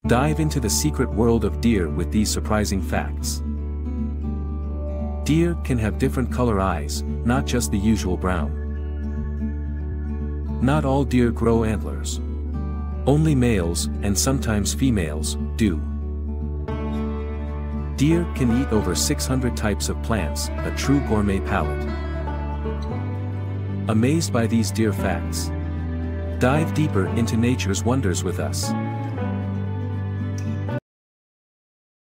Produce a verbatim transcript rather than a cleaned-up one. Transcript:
Dive into the secret world of deer with these surprising facts. Deer can have different color eyes, not just the usual brown. Not all deer grow antlers. Only males, and sometimes females, do. Deer can eat over six hundred types of plants, a true gourmet palate. Amazed by these deer facts? Dive deeper into nature's wonders with us.